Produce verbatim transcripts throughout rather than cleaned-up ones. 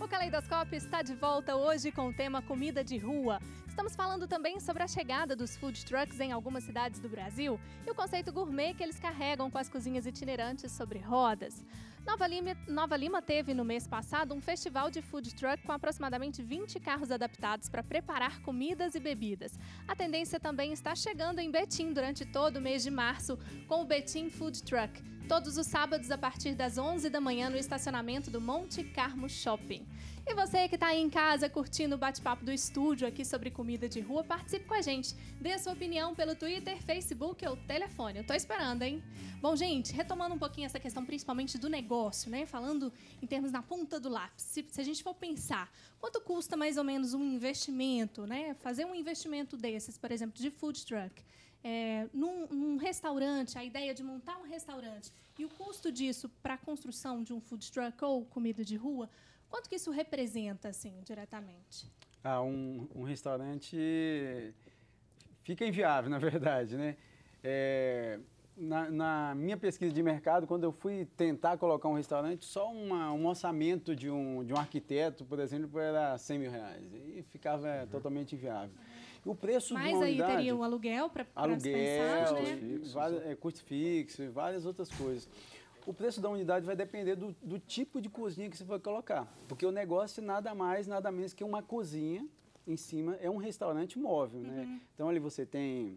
O Caleidoscópio está de volta hoje com o tema Comida de Rua. Estamos falando também sobre a chegada dos food trucks em algumas cidades do Brasil e o conceito gourmet que eles carregam com as cozinhas itinerantes sobre rodas. Nova Lima, Nova Lima teve no mês passado um festival de food truck com aproximadamente vinte carros adaptados para preparar comidas e bebidas. A tendência também está chegando em Betim durante todo o mês de março com o Betim Food Truck, todos os sábados a partir das onze da manhã no estacionamento do Monte Carmo Shopping. E você que está aí em casa curtindo o bate-papo do estúdio aqui sobre comida de rua, participe com a gente. Dê a sua opinião pelo Twitter, Facebook ou telefone. Eu tô esperando, hein? Bom, gente, retomando um pouquinho essa questão principalmente do negócio, né? Falando em termos na ponta do lápis. Se, se a gente for pensar, quanto custa mais ou menos um investimento, né? Fazer um investimento desses, por exemplo, de food truck. É, num, num restaurante, a ideia de montar um restaurante e o custo disso para a construção de um food truck ou comida de rua, quanto que isso representa, assim, diretamente? Ah, um, um restaurante fica inviável, na verdade, né? É, na, na minha pesquisa de mercado, quando eu fui tentar colocar um restaurante, só uma, um orçamento de um, de um arquiteto, por exemplo, era cem mil reais. E ficava uhum. totalmente inviável. E o preço Mas de uma aí unidade, teria um aluguel para aluguel, dispensar, né? Fixo, vários, é, custo fixo e várias outras coisas. O preço da unidade vai depender do, do tipo de cozinha que você vai colocar. Porque o negócio nada mais, nada menos que uma cozinha em cima, é um restaurante móvel, uhum. né? Então ali você tem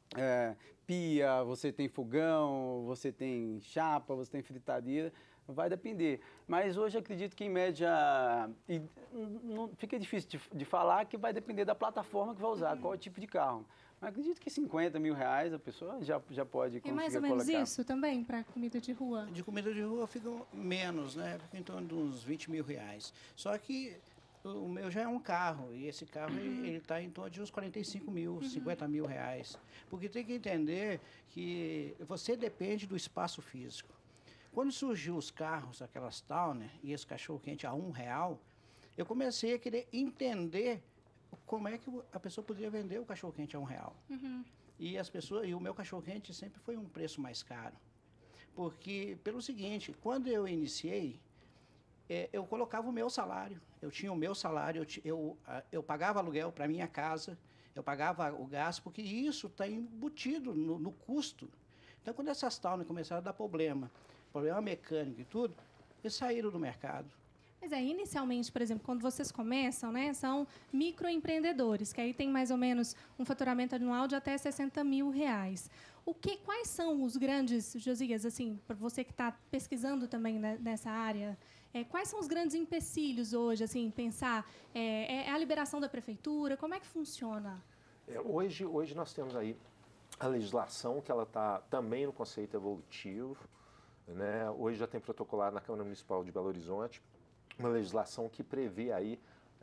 é, pia, você tem fogão, você tem chapa, você tem fritadeira, vai depender. Mas hoje acredito que em média, e não, fica difícil de, de falar que vai depender da plataforma que vai usar, uhum. qual é o tipo de carro. Mas acredito que cinquenta mil reais a pessoa já, já pode conseguir colocar. É mais ou menos colocar. Isso também para comida de rua? De comida de rua fica menos, né? Fica em torno de uns vinte mil reais. Só que o meu já é um carro e esse carro uhum. ele está em torno de uns quarenta e cinco mil, uhum. cinquenta mil reais. Porque tem que entender que você depende do espaço físico. Quando surgiu os carros, aquelas Towner e esse cachorro-quente a um real, eu comecei a querer entender como é que a pessoa poderia vender o cachorro-quente a um real. Uhum. E as pessoas, e o meu cachorro-quente sempre foi um preço mais caro. Porque, pelo seguinte, quando eu iniciei, é, eu colocava o meu salário. Eu tinha o meu salário, eu, eu, eu pagava aluguel para minha casa, eu pagava o gás, porque isso está embutido no, no custo. Então, quando essas Towner começaram a dar problema, problema mecânico e tudo, eles saíram do mercado. Mas é, inicialmente, por exemplo, quando vocês começam, né, são microempreendedores, que aí tem mais ou menos um faturamento anual de até sessenta mil reais. O que, quais são os grandes, Josias, assim, para você que está pesquisando também né, nessa área, é, quais são os grandes empecilhos hoje, assim, pensar, é, é a liberação da prefeitura, como é que funciona? É, hoje, hoje nós temos aí a legislação, que ela está também no conceito evolutivo, né? Hoje já tem protocolado na Câmara Municipal de Belo Horizonte, uma legislação que prevê aí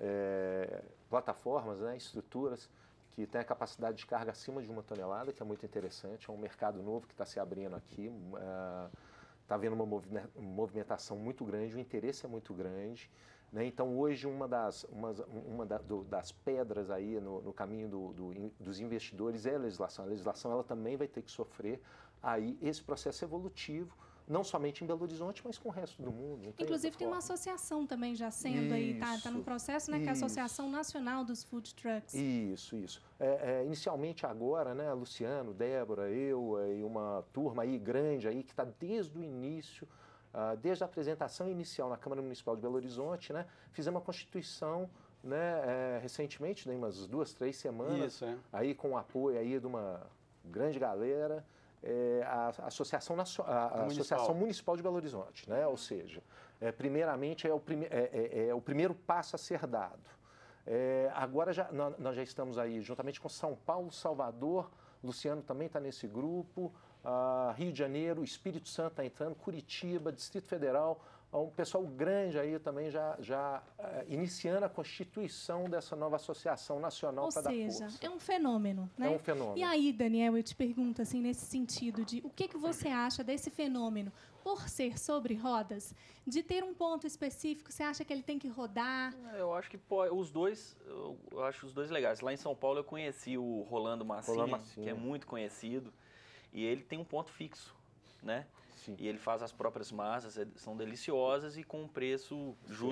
é, plataformas, né, estruturas que têm a capacidade de carga acima de uma tonelada, que é muito interessante, é um mercado novo que está se abrindo aqui, está é, havendo uma movimentação muito grande, o interesse é muito grande, né? Então hoje uma das, uma, uma da, do, das pedras aí no, no caminho do, do, dos investidores é a legislação. A legislação ela também vai ter que sofrer aí esse processo evolutivo, não somente em Belo Horizonte, mas com o resto do mundo. Inclusive tem uma associação também já sendo isso, aí, tá, tá no processo, né, que é a Associação Nacional dos Food Trucks. Isso, isso. É, é, inicialmente agora, né, Luciano, Débora, eu e uma turma aí grande aí que está desde o início, uh, desde a apresentação inicial na Câmara Municipal de Belo Horizonte, né, fizemos uma constituição, né, é, recentemente, né, umas duas, três semanas, isso, é. aí com o apoio aí de uma grande galera. É, a, Associação, Nacio... a Associação Municipal de Belo Horizonte, né? Ou seja, é, primeiramente é o, prime... é, é, é o primeiro passo a ser dado. É, agora já, nós já estamos aí juntamente com São Paulo, Salvador, Luciano também está nesse grupo, uh, Rio de Janeiro, Espírito Santo está entrando, Curitiba, Distrito Federal, um pessoal grande aí também já, já uh, iniciando a constituição dessa nova associação nacional para dar força. Ou seja, é um fenômeno, né? É um fenômeno. E aí, Daniel, eu te pergunto assim, nesse sentido de o que, que você acha desse fenômeno, por ser sobre rodas, de ter um ponto específico, você acha que ele tem que rodar? Eu acho que pô, os dois, eu acho os dois legais. Lá em São Paulo eu conheci o Rolando Massinha, Rolando Massinha. que é muito conhecido, e ele tem um ponto fixo, né? Sim. E ele faz as próprias massas, são deliciosas e com um preço justo.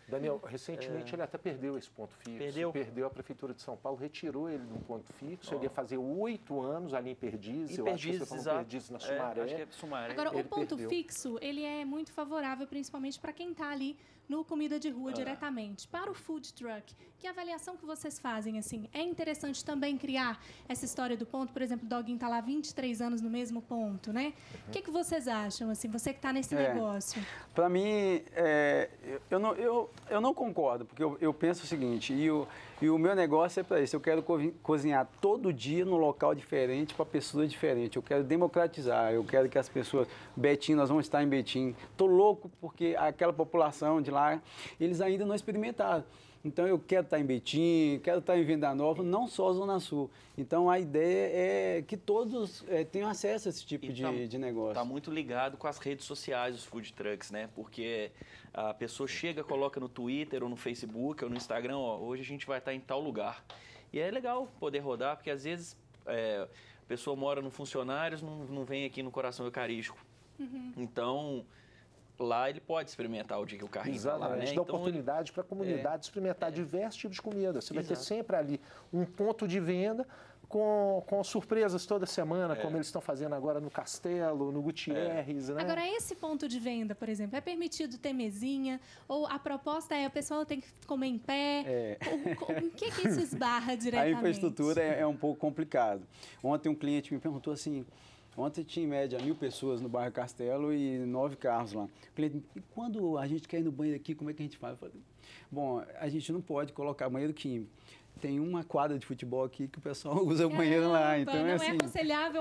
Daniel, recentemente é. ele até perdeu esse ponto fixo. Perdeu? Perdeu, a Prefeitura de São Paulo retirou ele de um ponto fixo. Oh. Ele ia fazer oito anos ali em Perdizes. Em eu Perdizes, acho que você exato. Perdizes na Sumaré. É, acho que é Sumaré. Agora, ele o ponto perdeu. fixo, ele é muito favorável, principalmente para quem está ali no Comida de Rua ah. diretamente. Para o food truck, que avaliação que vocês fazem? Assim, é interessante também criar essa história do ponto? Por exemplo, o Doguinho está lá vinte e três anos no mesmo ponto, né? O uhum. que, que vocês acham, assim, você que está nesse é, negócio? Para mim, é, eu, não, eu, eu não concordo, porque eu, eu penso o seguinte, e o, e o meu negócio é para isso, eu quero co cozinhar todo dia num local diferente, para pessoas diferentes, eu quero democratizar, eu quero que as pessoas, Betim, nós vamos estar em Betim, estou louco porque aquela população de lá, eles ainda não experimentaram. Então, eu quero estar em Betim, quero estar em Venda Nova, não só a Zona Sul. Então, a ideia é que todos é, tenham acesso a esse tipo de, tá, de negócio. Está muito ligado com as redes sociais, os food trucks, né? Porque a pessoa chega, coloca no Twitter ou no Facebook ou no Instagram, ó, hoje a gente vai estar em tal lugar. E é legal poder rodar, porque às vezes é, a pessoa mora no Funcionários, não, não vem aqui no Coração Eucarístico. Uhum. Então... lá ele pode experimentar o dia que o carrinho está lá, né? Dá então, oportunidade para a comunidade é, experimentar é, diversos tipos de comida. Você vai exato. ter sempre ali um ponto de venda com, com surpresas toda semana, é. como eles estão fazendo agora no Castelo, no Gutierrez. É. Né? Agora, esse ponto de venda, por exemplo, é permitido ter mesinha? Ou a proposta é a pessoa tem que comer em pé? É. O, o que, que isso esbarra diretamente? A infraestrutura é, é um pouco complicado. Ontem um cliente me perguntou assim... Ontem tinha em média mil pessoas no bairro Castelo e nove carros lá. Eu falei, e quando a gente quer ir no banheiro aqui, como é que a gente faz? Eu falei, bom, a gente não pode colocar banheiro químico. Tem uma quadra de futebol aqui que o pessoal usa o banheiro lá. Então não é, é assim... aconselhável,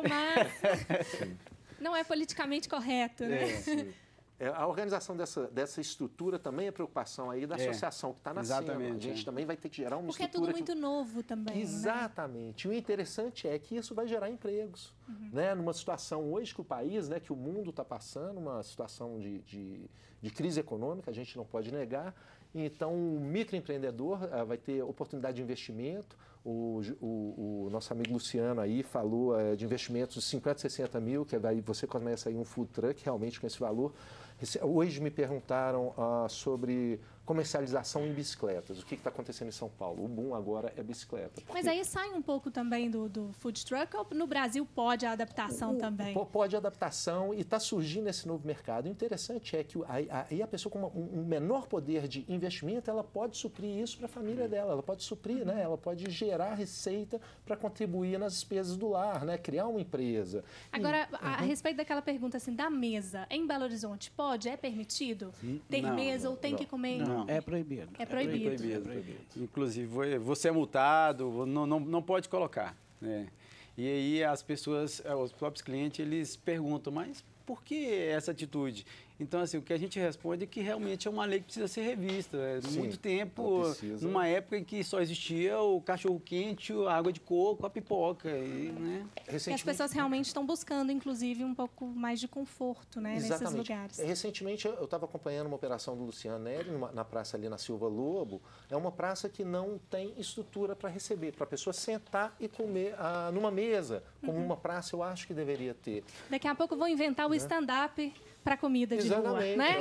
mas não é politicamente correto, né? É, sim. É, a organização dessa, dessa estrutura também é preocupação aí da é, associação que está nascendo. Exatamente, a gente é. também vai ter que gerar uma Porque estrutura... Porque é tudo muito que... novo também, Exatamente. Né? E o interessante é que isso vai gerar empregos. Uhum. Né? Numa situação hoje que o país, né, que o mundo está passando, uma situação de, de, de crise econômica, a gente não pode negar. Então, o microempreendedor uh, vai ter oportunidade de investimento. O, o, o nosso amigo Luciano aí falou uh, de investimentos de cinquenta, sessenta mil, que aí você começa aí um food truck realmente com esse valor. Hoje me perguntaram uh, sobre comercialização em bicicletas. O que está acontecendo em São Paulo? O boom agora é bicicleta. Porque... Mas aí sai um pouco também do, do food truck ou no Brasil pode a adaptação o, também? Pode a adaptação e está surgindo esse novo mercado. O interessante é que aí a pessoa com uma, um menor poder de investimento, ela pode suprir isso para a família dela, ela pode suprir, né? Ela pode gerar receita para contribuir nas despesas do lar, né? Criar uma empresa. Agora, e, a, uhum. a respeito daquela pergunta assim, da mesa, em Belo Horizonte, pode? É permitido ter não, mesa não, ou tem não. que comer? Não. Não, é proibido. É proibido. É proibido. É proibido. Inclusive, você é multado, não, não, não pode colocar. Né? E aí as pessoas, os próprios clientes, eles perguntam, mas por que essa atitude? Então, assim, o que a gente responde é que realmente é uma lei que precisa ser revista. É Sim, muito tempo, numa época em que só existia o cachorro-quente, a água de coco, a pipoca. E, né? E as pessoas realmente estão buscando, inclusive, um pouco mais de conforto, né, nesses lugares. Recentemente, eu estava acompanhando uma operação do Luciano Neri, na praça ali na Silva Lobo. É uma praça que não tem estrutura para receber, para a pessoa sentar e comer ah, numa mesa, como uhum. uma praça eu acho que deveria ter. Daqui a pouco vão inventar o né? stand-up para comida de Exatamente, rua, né?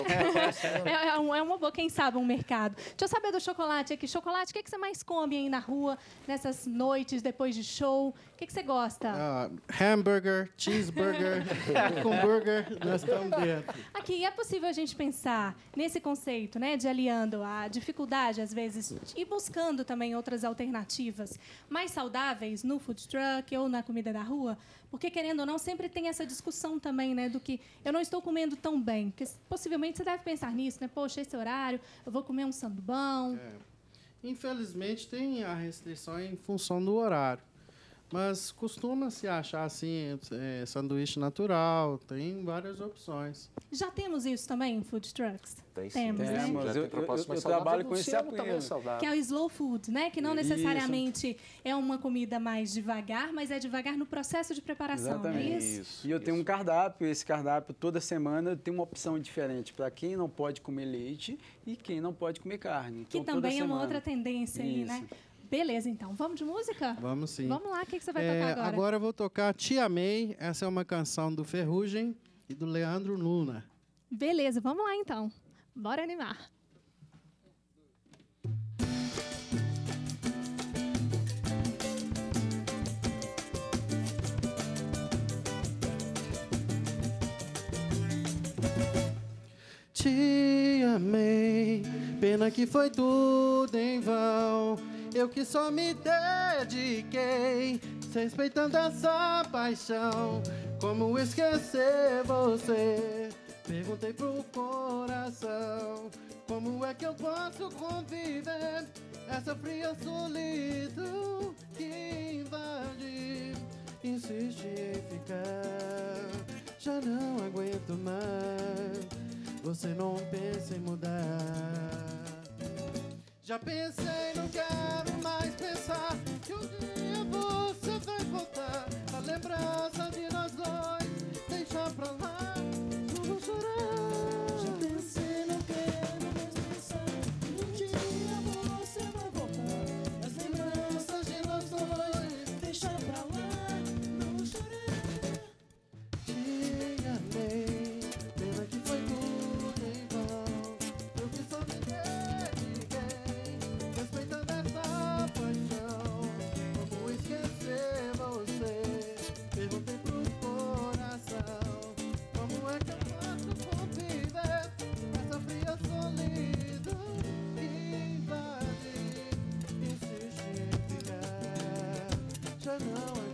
É, é, um, é uma boa, quem sabe, um mercado. Deixa eu saber do chocolate aqui. Chocolate, o que, que você mais come aí na rua, nessas noites, depois de show? O que, que você gosta? Uh, hambúrguer, cheeseburger, com burger, nós estamos dentro. Aqui, é possível a gente pensar nesse conceito, né, de aliando a dificuldade, às vezes, e buscando também outras alternativas mais saudáveis no food truck ou na comida da rua? Porque, querendo ou não, sempre tem essa discussão também, né, do que eu não estou comendo tão bem. Porque, possivelmente, você deve pensar nisso, né? Poxa, esse horário, eu vou comer um sandubão. É. Infelizmente, tem a restrição em função do horário. Mas costuma-se achar, assim, é, sanduíche natural, tem várias opções. Já temos isso também em food trucks? Tem sim. Temos, né? Temos. Eu, eu, eu, eu trabalho com esse apelo. Que é o slow food, né? Que não necessariamente isso. é uma comida mais devagar, mas é devagar no processo de preparação, Exatamente. Não é isso? isso? E eu isso. tenho um cardápio, esse cardápio toda semana tem uma opção diferente para quem não pode comer leite e quem não pode comer carne. Então, que também é uma outra tendência aí, isso. né? Beleza, então. Vamos de música? Vamos sim. Vamos lá, o que, que você vai é, tocar agora? Agora eu vou tocar Te Amei. Essa é uma canção do Ferrugem e do Leandro Luna. Beleza, vamos lá então. Bora animar. Te amei, pena que foi tudo em vão. Eu que só me dediquei, respeitando essa paixão. Como esquecer você? Perguntei pro coração. Como é que eu posso conviver essa fria solidão que invade? Insiste em ficar, já não aguento mais. Você não pensa em mudar. Já pensei, não quero mais pensar que um dia você vai voltar. A lembrança de nós dois, deixa pra lá, não vou chorar. Já pensei, não quero mais pensar que um dia você vai voltar. As lembranças de nós dois, deixa pra lá, não vou chorar. Te amei, pena que foi tudo em vão. Eu que só me dediquei, respeitando essa paixão. Como esquecer você? Perguntei pro coração. Como é que eu posso conviver essa fria solidão que invade? Insiste em ficar, já não é